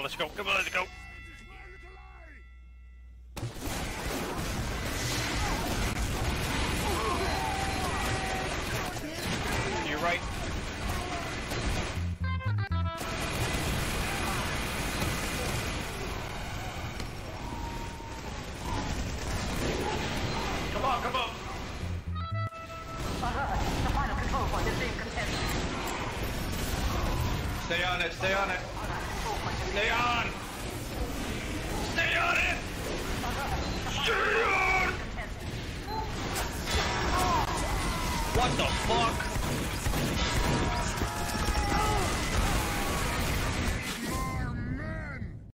let's go. Come on, let's go. You're right. Come on, come on. The final control point is being contested. Stay on it, stay on it. Stay on! Stay on it! Stay on! What the fuck?